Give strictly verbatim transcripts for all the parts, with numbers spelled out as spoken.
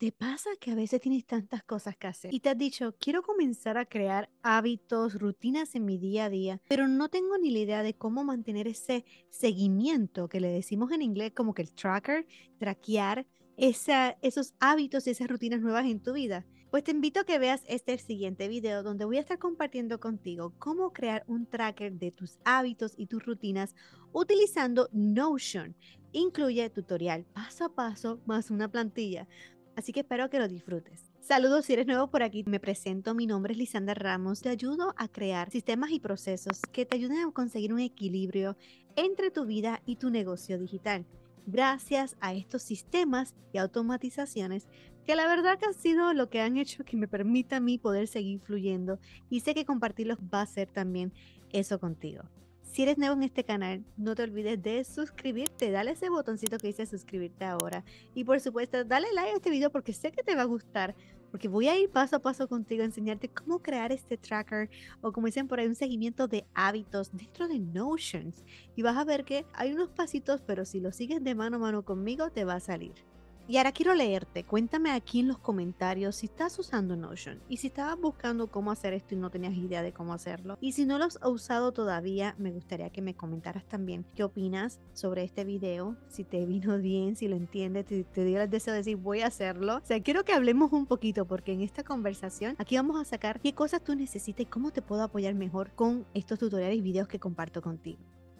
¿Te pasa que a veces tienes tantas cosas que hacer y te has dicho, quiero comenzar a crear hábitos, rutinas en mi día a día, pero no tengo ni la idea de cómo mantener ese seguimiento que le decimos en inglés como que el tracker, traquear esa, esos hábitos y esas rutinas nuevas en tu vida? Pues te invito a que veas este siguiente video donde voy a estar compartiendo contigo cómo crear un tracker de tus hábitos y tus rutinas utilizando Notion. Incluye tutorial paso a paso más una plantilla. Así que espero que lo disfrutes. Saludos, si eres nuevo por aquí, me presento, mi nombre es Lisandra Ramos, te ayudo a crear sistemas y procesos que te ayuden a conseguir un equilibrio entre tu vida y tu negocio digital. Gracias a estos sistemas y automatizaciones que la verdad que han sido lo que han hecho que me permita a mí poder seguir fluyendo y sé que compartirlos va a ser también eso contigo. Si eres nuevo en este canal, no te olvides de suscribirte, dale ese botoncito que dice suscribirte ahora. Y por supuesto, dale like a este video porque sé que te va a gustar, porque voy a ir paso a paso contigo a enseñarte cómo crear este tracker o como dicen por ahí, un seguimiento de hábitos dentro de Notions. Y vas a ver que hay unos pasitos, pero si lo sigues de mano a mano conmigo, te va a salir. Y ahora quiero leerte, cuéntame aquí en los comentarios si estás usando Notion y si estabas buscando cómo hacer esto y no tenías idea de cómo hacerlo. Y si no lo has usado todavía, me gustaría que me comentaras también qué opinas sobre este video, si te vino bien, si lo entiendes, si te dio el deseo de decir voy a hacerlo. O sea, quiero que hablemos un poquito porque en esta conversación aquí vamos a sacar qué cosas tú necesitas y cómo te puedo apoyar mejor con estos tutoriales y videos que comparto contigo.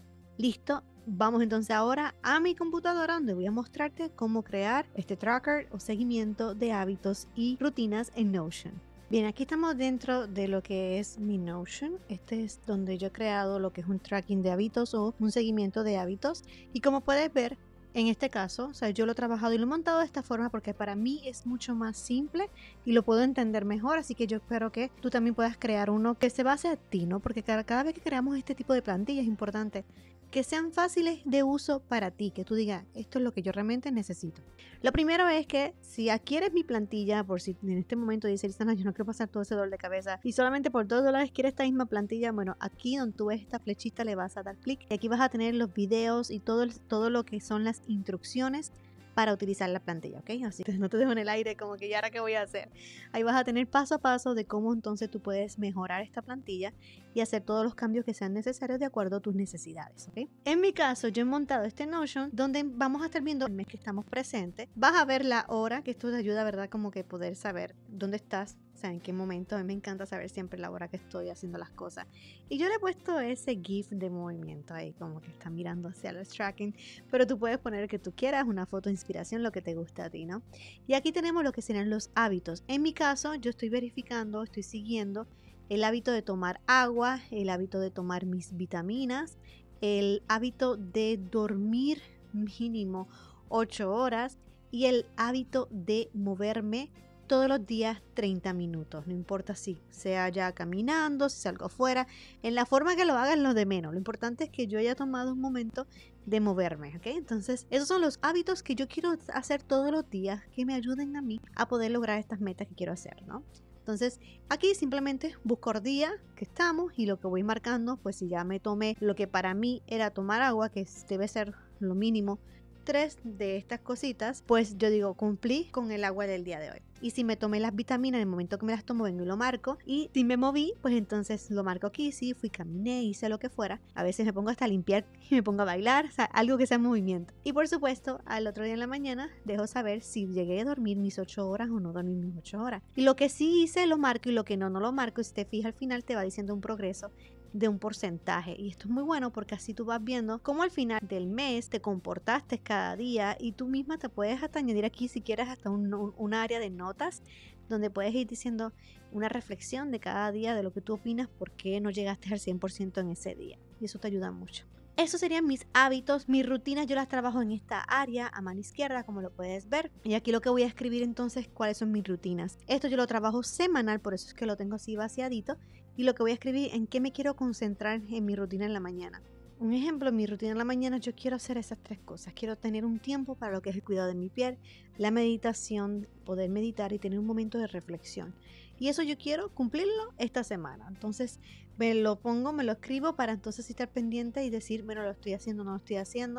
Listo, vamos entonces ahora a mi computadora donde voy a mostrarte cómo crear este tracker o seguimiento de hábitos y rutinas en Notion. Bien, aquí estamos dentro de lo que es mi Notion. Este es donde yo he creado lo que es un tracking de hábitos o un seguimiento de hábitos. Y como puedes ver, en este caso, o sea, yo lo he trabajado y lo he montado de esta forma porque para mí es mucho más simple y lo puedo entender mejor, así que yo espero que tú también puedas crear uno que se base a ti, ¿no? Porque cada, cada vez que creamos este tipo de plantilla es importante que sean fáciles de uso para ti, que tú digas, esto es lo que yo realmente necesito. Lo primero es que si adquieres mi plantilla, por si en este momento dices, Lisandra, yo no quiero pasar todo ese dolor de cabeza y solamente por dos dólares quieres esta misma plantilla, bueno, aquí donde tú ves esta flechita le vas a dar clic y aquí vas a tener los videos y todo, el, todo lo que son las instrucciones para utilizar la plantilla, ¿ok? Así que no te dejo en el aire como que ya ahora qué voy a hacer. Ahí vas a tener paso a paso de cómo entonces tú puedes mejorar esta plantilla y hacer todos los cambios que sean necesarios de acuerdo a tus necesidades, ¿ok? En mi caso, yo he montado este Notion donde vamos a estar viendo el mes que estamos presentes. Vas a ver la hora, que esto te ayuda, ¿verdad? Como que poder saber dónde estás, o sea, en qué momento. A mí me encanta saber siempre la hora que estoy haciendo las cosas. Y yo le he puesto ese GIF de movimiento ahí, como que está mirando hacia el tracking, pero tú puedes poner el que tú quieras, una foto de inspiración, lo que te guste a ti, ¿no? Y aquí tenemos lo que serían los hábitos. En mi caso, yo estoy verificando, estoy siguiendo el hábito de tomar agua, el hábito de tomar mis vitaminas, el hábito de dormir mínimo ocho horas y el hábito de moverme todos los días treinta minutos, no importa si sea ya caminando, si salgo afuera, en la forma que lo hagan lo de menos, lo importante es que yo haya tomado un momento de moverme, ¿ok? Entonces esos son los hábitos que yo quiero hacer todos los días que me ayuden a mí a poder lograr estas metas que quiero hacer, ¿no? Entonces aquí simplemente busco el día que estamos y lo que voy marcando, pues si ya me tomé lo que para mí era tomar agua, que debe ser lo mínimo, tres de estas cositas, pues yo digo cumplí con el agua del día de hoy. Y si me tomé las vitaminas en el momento que me las tomo, vengo y lo marco. Y si me moví, pues entonces lo marco aquí. Si fui, caminé, hice lo que fuera. A veces me pongo hasta a limpiar y me pongo a bailar, o sea, algo que sea movimiento. Y por supuesto, al otro día en la mañana dejo saber si llegué a dormir mis ocho horas o no dormí mis ocho horas. Y lo que sí hice lo marco y lo que no, no lo marco. Y si te fijas al final te va diciendo un progreso de un porcentaje, y esto es muy bueno porque así tú vas viendo cómo al final del mes te comportaste cada día y tú misma te puedes hasta añadir aquí si quieres hasta un, un, un área de notas donde puedes ir diciendo una reflexión de cada día de lo que tú opinas, por qué no llegaste al cien por ciento en ese día, y eso te ayuda mucho. Esos serían mis hábitos, mis rutinas, yo las trabajo en esta área a mano izquierda, como lo puedes ver. Y aquí lo que voy a escribir entonces, cuáles son mis rutinas. Esto yo lo trabajo semanal, por eso es que lo tengo así vaciadito. Y lo que voy a escribir, en qué me quiero concentrar en mi rutina en la mañana. Un ejemplo, en mi rutina en la mañana yo quiero hacer esas tres cosas. Quiero tener un tiempo para lo que es el cuidado de mi piel, la meditación, poder meditar y tener un momento de reflexión. Y eso yo quiero cumplirlo esta semana. Entonces me lo pongo, me lo escribo para entonces estar pendiente y decir, bueno, lo estoy haciendo, no lo estoy haciendo.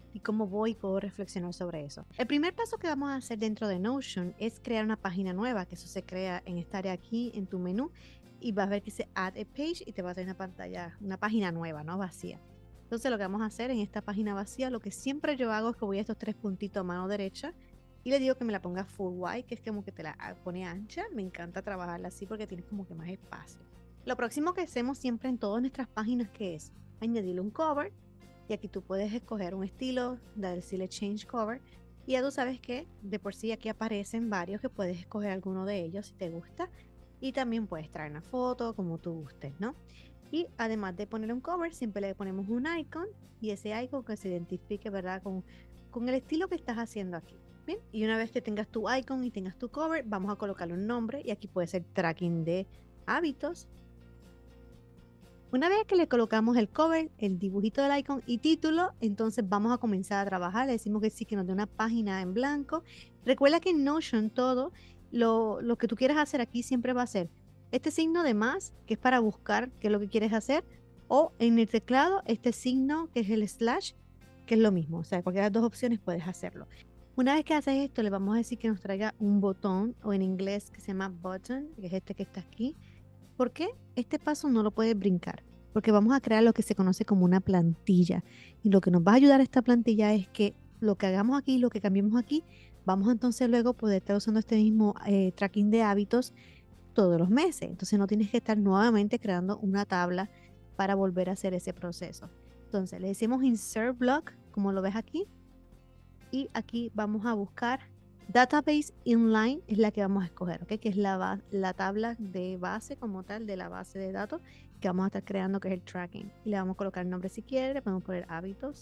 y cómo voy y puedo reflexionar sobre eso. El primer paso que vamos a hacer dentro de Notion es crear una página nueva, que eso se crea en esta área aquí en tu menú y vas a ver que dice Add a Page y te va a traer una pantalla, una página nueva, ¿no? Vacía. Entonces lo que vamos a hacer en esta página vacía, lo que siempre yo hago es que voy a estos tres puntitos a mano derecha y le digo que me la ponga full white, que es como que te la pone ancha. Me encanta trabajarla así porque tienes como que más espacio. Lo próximo que hacemos siempre en todas nuestras páginas, que es añadirle un cover, y aquí tú puedes escoger un estilo, decirle change cover, y ya tú sabes que de por sí aquí aparecen varios que puedes escoger alguno de ellos si te gusta, y también puedes traer una foto como tú gustes, ¿no? Y además de ponerle un cover, siempre le ponemos un icon, y ese icon que se identifique, ¿verdad? Con, con el estilo que estás haciendo aquí. Bien, y una vez que tengas tu icon y tengas tu cover, vamos a colocarle un nombre, y aquí puede ser tracking de hábitos. Una vez que le colocamos el cover, el dibujito del icon y título, entonces vamos a comenzar a trabajar. Le decimos que sí, que nos dé una página en blanco. Recuerda que en Notion todo lo, lo que tú quieras hacer aquí siempre va a ser este signo de más, que es para buscar qué es lo que quieres hacer, o en el teclado este signo que es el slash, que es lo mismo. O sea, cualquiera de las dos opciones puedes hacerlo. Una vez que haces esto, le vamos a decir que nos traiga un botón, o en inglés que se llama button, que es este que está aquí. ¿Por qué? Este paso no lo puedes brincar, porque vamos a crear lo que se conoce como una plantilla. Y lo que nos va a ayudar a esta plantilla es que lo que hagamos aquí, lo que cambiemos aquí, vamos entonces luego a poder estar usando este mismo eh, tracking de hábitos todos los meses. Entonces no tienes que estar nuevamente creando una tabla para volver a hacer ese proceso. Entonces le decimos insert block, como lo ves aquí, y aquí vamos a buscar Database Inline, es la que vamos a escoger, ¿ok? Que es la, la tabla de base como tal, de la base de datos que vamos a estar creando, que es el tracking. Y le vamos a colocar el nombre si quiere, le podemos poner hábitos,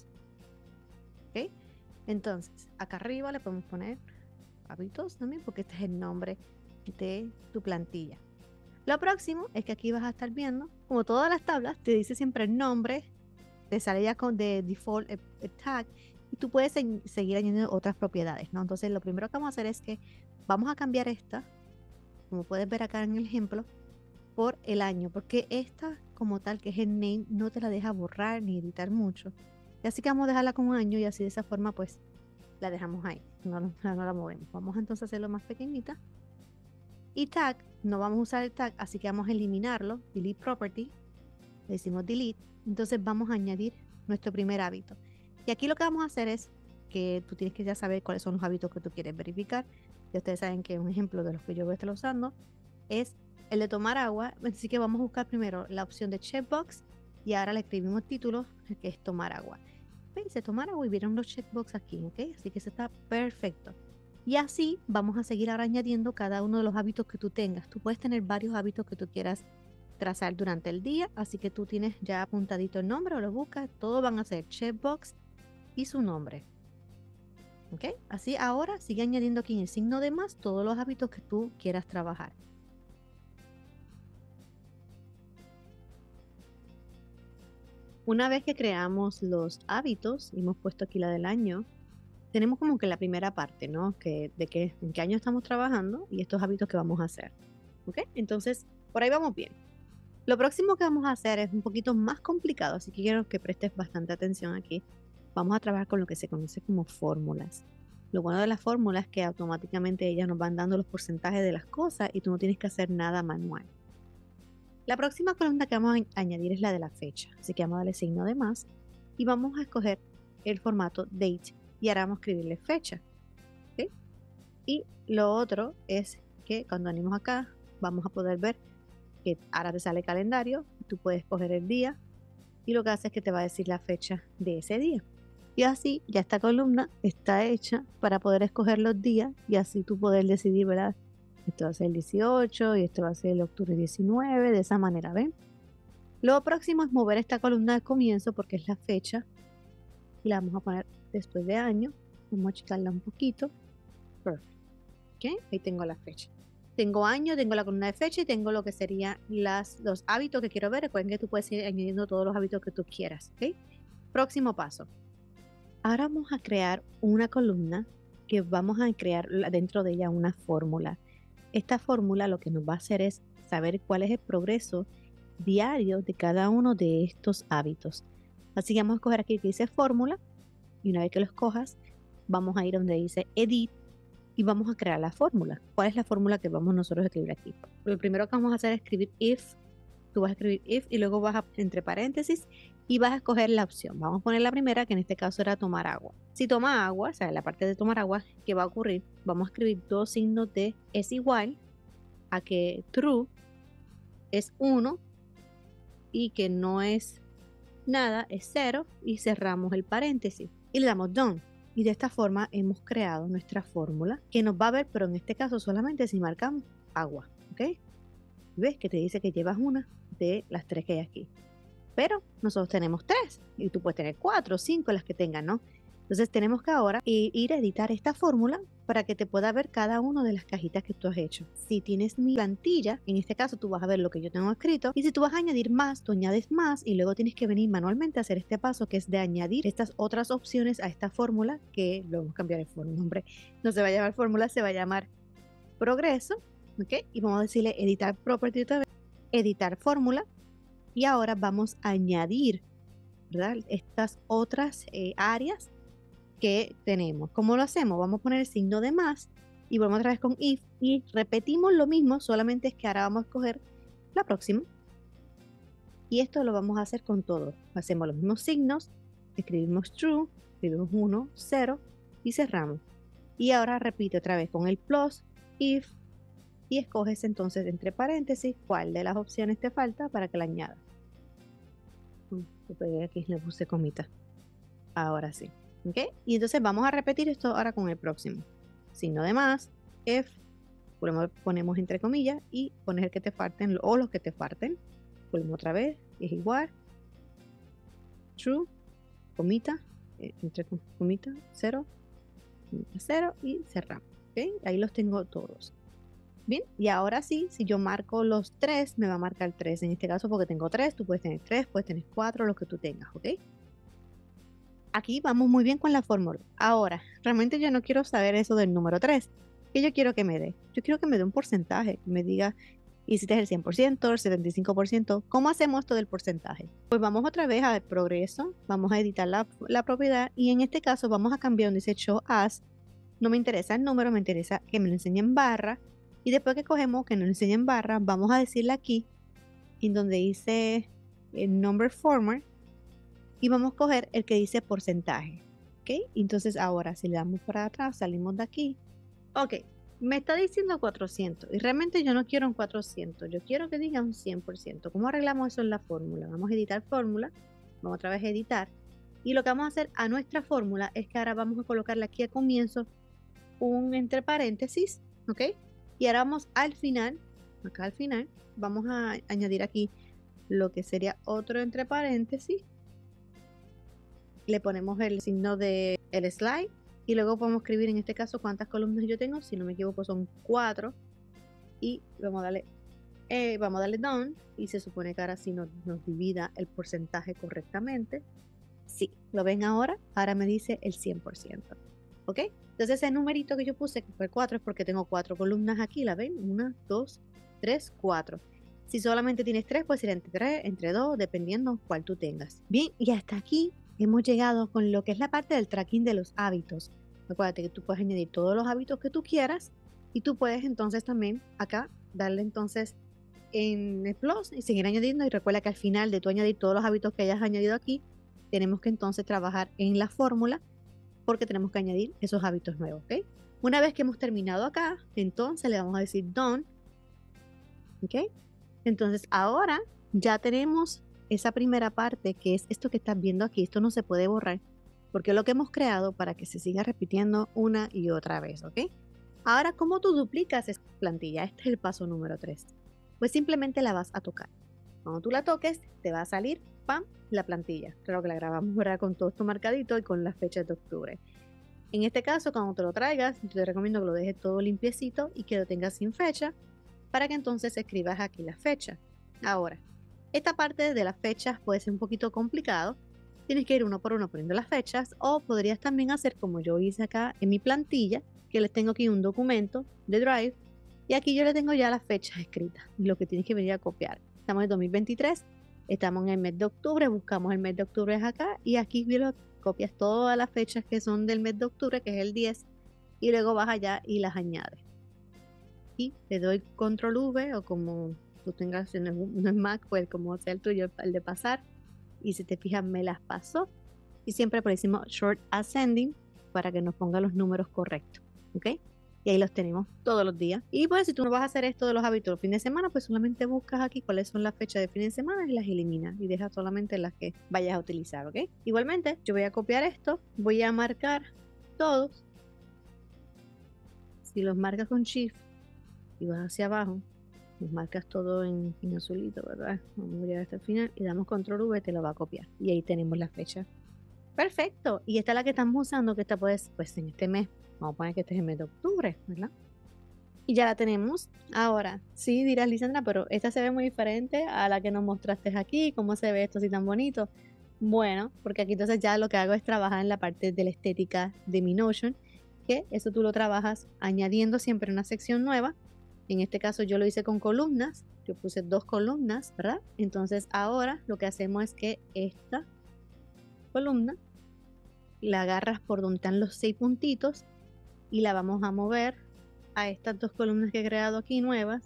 ¿ok? Entonces, acá arriba le podemos poner hábitos también, porque este es el nombre de tu plantilla. Lo próximo es que aquí vas a estar viendo, como todas las tablas, te dice siempre el nombre, te sale ya con de default el, el tag, y tú puedes se seguir añadiendo otras propiedades, ¿no? Entonces lo primero que vamos a hacer es que vamos a cambiar esta, como puedes ver acá en el ejemplo, por el año, porque esta como tal, que es el name, no te la deja borrar ni editar mucho. Y así que vamos a dejarla con un año y así de esa forma pues la dejamos ahí, no, no, no la movemos. Vamos entonces a hacerlo más pequeñita. Y tag, no vamos a usar el tag, así que vamos a eliminarlo, delete property, le decimos delete, entonces vamos a añadir nuestro primer hábito. Y aquí lo que vamos a hacer es que tú tienes que ya saber cuáles son los hábitos que tú quieres verificar. Ya ustedes saben que un ejemplo de los que yo voy a estar usando es el de tomar agua. Así que vamos a buscar primero la opción de checkbox y ahora le escribimos título, que es tomar agua. Dice tomar agua y vieron los checkbox aquí, ¿ok? Así que eso está perfecto. Y así vamos a seguir ahora añadiendo cada uno de los hábitos que tú tengas. Tú puedes tener varios hábitos que tú quieras trazar durante el día, así que tú tienes ya apuntadito el nombre o lo buscas. Todos van a ser checkbox y su nombre, ¿ok? Así ahora sigue añadiendo aquí en el signo de más todos los hábitos que tú quieras trabajar. Una vez que creamos los hábitos y hemos puesto aquí la del año, tenemos como que la primera parte, ¿no? Que, de que, en qué año estamos trabajando y estos hábitos que vamos a hacer, ¿ok? Entonces, por ahí vamos bien. Lo próximo que vamos a hacer es un poquito más complicado, así que quiero que prestes bastante atención aquí. Vamos a trabajar con lo que se conoce como fórmulas. Lo bueno de las fórmulas es que automáticamente ellas nos van dando los porcentajes de las cosas y tú no tienes que hacer nada manual. La próxima columna que vamos a añadir es la de la fecha, así que vamos a darle signo de más y vamos a escoger el formato date y ahora vamos a escribirle fecha, ¿okay? Y lo otro es que cuando venimos acá vamos a poder ver que ahora te sale calendario, tú puedes escoger el día y lo que hace es que te va a decir la fecha de ese día. Y así ya esta columna está hecha para poder escoger los días y así tú poder decidir, ¿verdad? Esto va a ser el dieciocho y esto va a ser el octubre diecinueve, de esa manera, ¿ven? Lo próximo es mover esta columna de comienzo porque es la fecha y la vamos a poner después de año. Vamos a achicarla un poquito. Perfecto. ¿Ok? Ahí tengo la fecha. Tengo año, tengo la columna de fecha y tengo lo que serían las, los hábitos que quiero ver. Recuerden que tú puedes ir añadiendo todos los hábitos que tú quieras, ¿ok? Próximo paso. Ahora vamos a crear una columna que vamos a crear dentro de ella una fórmula. Esta fórmula lo que nos va a hacer es saber cuál es el progreso diario de cada uno de estos hábitos. Así que vamos a escoger aquí que dice fórmula Y una vez que lo escojas, vamos a ir donde dice Edit y vamos a crear la fórmula. ¿Cuál es la fórmula que vamos nosotros a escribir aquí? Lo primero que vamos a hacer es escribir if. Tú vas a escribir if y luego vas a entre paréntesis y vas a escoger la opción. Vamos a poner la primera, que en este caso era tomar agua. Si toma agua, o sea, la parte de tomar agua, ¿qué va a ocurrir? Vamos a escribir dos signos de es igual a que true es uno y que no es nada es cero y cerramos el paréntesis y le damos done. Y de esta forma hemos creado nuestra fórmula que nos va a ver, pero en este caso solamente si marcamos agua, ¿ok? ¿Ves que te dice que llevas una de las tres que hay aquí? Pero nosotros tenemos tres y tú puedes tener cuatro, cinco, las que tengas, ¿no? Entonces tenemos que ahora ir a editar esta fórmula para que te pueda ver cada una de las cajitas que tú has hecho. Si tienes mi plantilla, en este caso tú vas a ver lo que yo tengo escrito, y si tú vas a añadir más, tú añades más y luego tienes que venir manualmente a hacer este paso que es de añadir estas otras opciones a esta fórmula, que lo vamos a cambiar el nombre, no se va a llamar fórmula, se va a llamar progreso, ¿ok? Y vamos a decirle editar property otra vez, editar fórmula, y ahora vamos a añadir, ¿verdad?, estas otras eh, áreas que tenemos. ¿Cómo lo hacemos? Vamos a poner el signo de más y volvemos otra vez con if y repetimos lo mismo, solamente es que ahora vamos a escoger la próxima y esto lo vamos a hacer con todo. Hacemos los mismos signos, escribimos true, escribimos uno, cero y cerramos. Y ahora repite otra vez con el plus, if, y escoges entonces entre paréntesis cuál de las opciones te falta para que la añadas. Lo pegué aquí, le puse comita. Ahora sí. ¿Okay? Y entonces vamos a repetir esto ahora con el próximo. Signo de más, if, ponemos, ponemos entre comillas y pones el que te falten o los que te falten. Ponemos otra vez, es igual. True, comita, eh, entre comita, cero, comita, cero y cerramos. ¿Okay? Ahí los tengo todos. Bien, y ahora sí, si yo marco los tres, me va a marcar tres. En este caso, porque tengo tres, tú puedes tener tres, puedes tener cuatro, los que tú tengas, ¿ok? Aquí vamos muy bien con la fórmula. Ahora, realmente yo no quiero saber eso del número tres. ¿Qué yo quiero que me dé? Yo quiero que me dé un porcentaje, que me diga, hiciste el cien por ciento, el setenta y cinco por ciento. ¿Cómo hacemos esto del porcentaje? Pues vamos otra vez a progreso, vamos a editar la, la propiedad y en este caso vamos a cambiar donde dice show as. No me interesa el número, me interesa que me lo enseñe en barra. Y después que cogemos que nos lo enseñe en barra, vamos a decirle aquí, en donde dice el number format, y vamos a coger el que dice porcentaje, ¿ok? Entonces ahora si le damos para atrás, salimos de aquí. Ok, me está diciendo cuatrocientos y realmente yo no quiero un cuatrocientos, yo quiero que diga un cien por ciento. ¿Cómo arreglamos eso en la fórmula? Vamos a editar fórmula, vamos otra vez a editar. Y lo que vamos a hacer a nuestra fórmula es que ahora vamos a colocarle aquí al comienzo un entre paréntesis, ¿ok? Y ahora vamos al final, acá al final, vamos a añadir aquí lo que sería otro entre paréntesis. Le ponemos el signo de el slide y luego podemos escribir en este caso cuántas columnas yo tengo. Si no me equivoco son cuatro. Y vamos a darle, eh, vamos a darle done y se supone que ahora sí nos, nos divida el porcentaje correctamente. Sí, ¿lo ven ahora? Ahora me dice el cien por ciento. ¿Ok? Entonces ese numerito que yo puse, que fue cuatro, es porque tengo cuatro columnas aquí, ¿la ven? Una, dos, tres, cuatro. Si solamente tienes tres, puede ser entre tres, entre dos, dependiendo cuál tú tengas. Bien, y hasta aquí hemos llegado con lo que es la parte del tracking de los hábitos. Acuérdate que tú puedes añadir todos los hábitos que tú quieras y tú puedes entonces también acá darle entonces en el plus y seguir añadiendo. Y recuerda que al final de tú añadir todos los hábitos que hayas añadido aquí, tenemos que entonces trabajar en la fórmula porque tenemos que añadir esos hábitos nuevos, ¿ok? Una vez que hemos terminado acá, entonces le vamos a decir done, ¿ok? Entonces ahora ya tenemos esa primera parte que es esto que estás viendo aquí. Esto no se puede borrar porque es lo que hemos creado para que se siga repitiendo una y otra vez, ¿ok? Ahora, ¿cómo tú duplicas esta plantilla? Este es el paso número tres. Pues simplemente la vas a tocar. Cuando tú la toques, te va a salir, ¡pam!, la plantilla. Claro que la grabamos, ¿verdad?, con todo esto marcadito y con las fechas de octubre. En este caso, cuando te lo traigas, yo te recomiendo que lo dejes todo limpiecito y que lo tengas sin fecha para que entonces escribas aquí la fecha. Ahora, esta parte de las fechas puede ser un poquito complicado. Tienes que ir uno por uno poniendo las fechas o podrías también hacer como yo hice acá en mi plantilla, que les tengo aquí un documento de Drive y aquí yo le tengo ya las fechas escritas y lo que tienes que venir a copiar. Estamos en dos mil veintitrés, estamos en el mes de octubre, buscamos el mes de octubre acá y aquí lo copias todas las fechas que son del mes de octubre, que es el diez, y luego vas allá y las añades. Y le doy control V, o como tú tengas, no es, no es Mac, pues como sea el tuyo, el de pasar, y si te fijas me las pasó, y siempre por decimos short ascending para que nos ponga los números correctos, ¿ok? Y ahí los tenemos todos los días. Y pues si tú no vas a hacer esto de los hábitos los fines de semana, pues solamente buscas aquí cuáles son las fechas de fin de semana y las eliminas y dejas solamente las que vayas a utilizar, ¿ok? Igualmente yo voy a copiar esto, voy a marcar todos. Si los marcas con Shift y vas hacia abajo, los marcas todo en, en azulito, ¿verdad? Vamos a llegar hasta el final y damos control V, te lo va a copiar. Y ahí tenemos la fecha. Perfecto. Y esta es la que estamos usando, que esta puedes, pues en este mes. Vamos a poner que este es el mes de octubre, ¿verdad? Y ya la tenemos. Ahora, sí, dirás, Lisandra, pero esta se ve muy diferente a la que nos mostraste aquí. ¿Cómo se ve esto así tan bonito? Bueno, porque aquí entonces ya lo que hago es trabajar en la parte de la estética de mi Notion, que eso tú lo trabajas añadiendo siempre una sección nueva. En este caso yo lo hice con columnas. Yo puse dos columnas, ¿verdad? Entonces ahora lo que hacemos es que esta columna la agarras por donde están los seis puntitos y la vamos a mover a estas dos columnas que he creado aquí nuevas,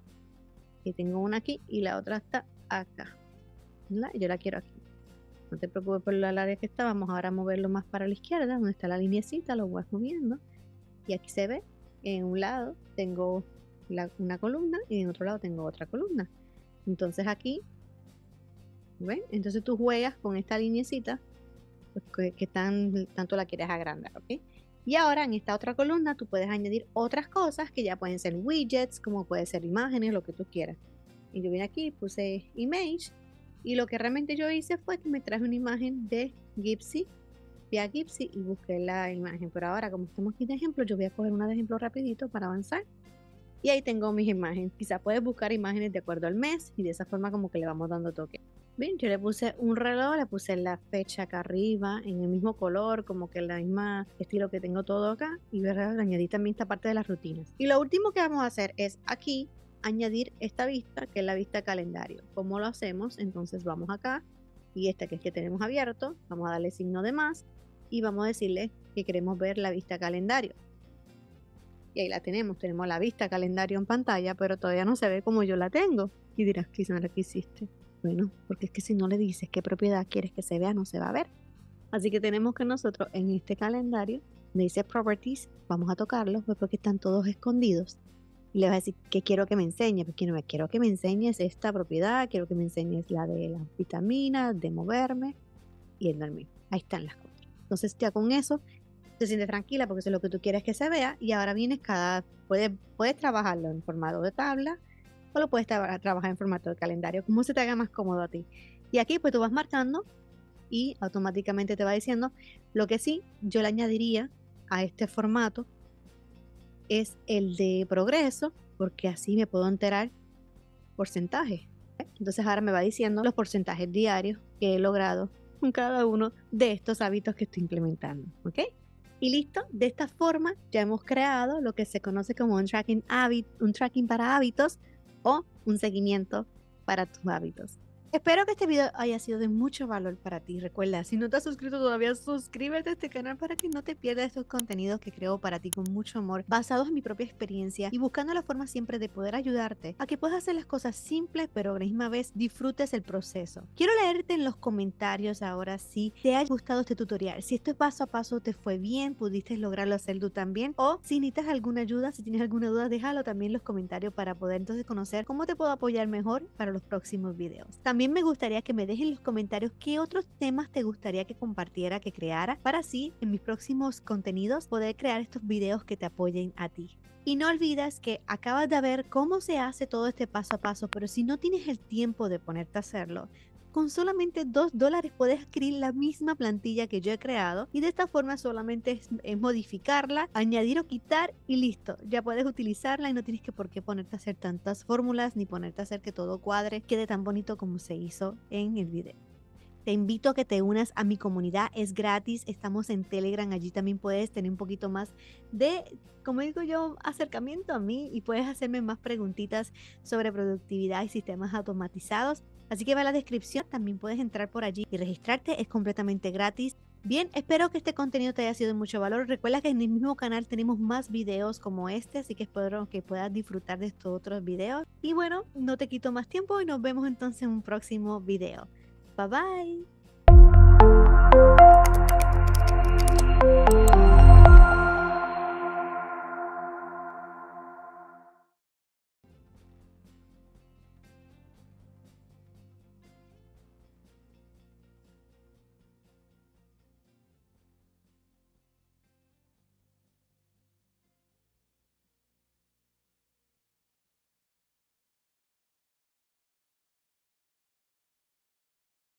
que tengo una aquí y la otra está acá, ¿verdad? Yo la quiero aquí. No te preocupes por la área que está, vamos ahora a moverlo más para la izquierda, donde está la linecita, lo vas moviendo y aquí se ve, en un lado tengo la, una columna y en otro lado tengo otra columna. Entonces aquí, ¿ven? Entonces tú juegas con esta linecita, pues, que, que tan, tanto la quieres agrandar, ¿ok? Y ahora en esta otra columna tú puedes añadir otras cosas que ya pueden ser widgets, como pueden ser imágenes, lo que tú quieras. Y yo vine aquí, puse image, y lo que realmente yo hice fue que me traje una imagen de Gypsy, vía Gypsy, y busqué la imagen. Pero ahora, como estamos aquí de ejemplo, yo voy a coger una de ejemplo rapidito para avanzar. Y ahí tengo mis imágenes. Quizás puedes buscar imágenes de acuerdo al mes, y de esa forma como que le vamos dando toque. Bien, yo le puse un reloj, le puse la fecha acá arriba, en el mismo color, como que el mismo estilo que tengo todo acá, y ¿verdad? Le añadí también esta parte de las rutinas. Y lo último que vamos a hacer es aquí añadir esta vista, que es la vista calendario. ¿Cómo lo hacemos? Entonces vamos acá, y este que es que tenemos abierto, vamos a darle signo de más, y vamos a decirle que queremos ver la vista calendario. Y ahí la tenemos, tenemos la vista calendario en pantalla, pero todavía no se ve como yo la tengo. Y dirás, Lisandra, ¿qué hiciste? Bueno, porque es que si no le dices qué propiedad quieres que se vea, no se va a ver. Así que tenemos que nosotros en este calendario, me dice Properties, vamos a tocarlos, pues porque están todos escondidos. Y le vas a decir, ¿qué quiero que me enseñe? Porque no me quiero que me enseñes esta propiedad, quiero que me enseñes la de las vitaminas, de moverme y el dormir. Ahí están las cosas. Entonces ya con eso te sientes tranquila porque eso es lo que tú quieres que se vea. Y ahora vienes cada, puedes, puedes trabajarlo en formato de tabla, o lo puedes tra trabajar en formato de calendario, como se te haga más cómodo a ti. Y aquí pues tú vas marcando y automáticamente te va diciendo. Lo que sí yo le añadiría a este formato es el de progreso, porque así me puedo enterar porcentajes. Entonces ahora me va diciendo los porcentajes diarios que he logrado con cada uno de estos hábitos que estoy implementando, ¿ok? Y listo, de esta forma ya hemos creado lo que se conoce como un tracking, un tracking para hábitos, o un seguimiento para tus hábitos. Espero que este video haya sido de mucho valor para ti. Recuerda, si no te has suscrito todavía, suscríbete a este canal para que no te pierdas estos contenidos que creo para ti con mucho amor, basados en mi propia experiencia y buscando la forma siempre de poder ayudarte a que puedas hacer las cosas simples, pero a la misma vez disfrutes el proceso. Quiero leerte en los comentarios ahora si te ha gustado este tutorial, si esto paso a paso te fue bien, pudiste lograrlo hacer tú también, o si necesitas alguna ayuda, si tienes alguna duda, déjalo también en los comentarios para poder entonces conocer cómo te puedo apoyar mejor para los próximos videos. También También me gustaría que me dejes en los comentarios qué otros temas te gustaría que compartiera, que creara, para así en mis próximos contenidos poder crear estos videos que te apoyen a ti. Y no olvides que acabas de ver cómo se hace todo este paso a paso, pero si no tienes el tiempo de ponerte a hacerlo, con solamente dos dólares puedes adquirir la misma plantilla que yo he creado, y de esta forma solamente es, es modificarla, añadir o quitar y listo. Ya puedes utilizarla y no tienes que por qué ponerte a hacer tantas fórmulas ni ponerte a hacer que todo cuadre, quede tan bonito como se hizo en el video. Te invito a que te unas a mi comunidad, es gratis, estamos en Telegram, allí también puedes tener un poquito más de, como digo yo, acercamiento a mí y puedes hacerme más preguntitas sobre productividad y sistemas automatizados. Así que va a la descripción, también puedes entrar por allí y registrarte, es completamente gratis. Bien, espero que este contenido te haya sido de mucho valor. Recuerda que en el mismo canal tenemos más videos como este, así que espero que puedas disfrutar de estos otros videos. Y bueno, no te quito más tiempo y nos vemos entonces en un próximo video. Bye bye.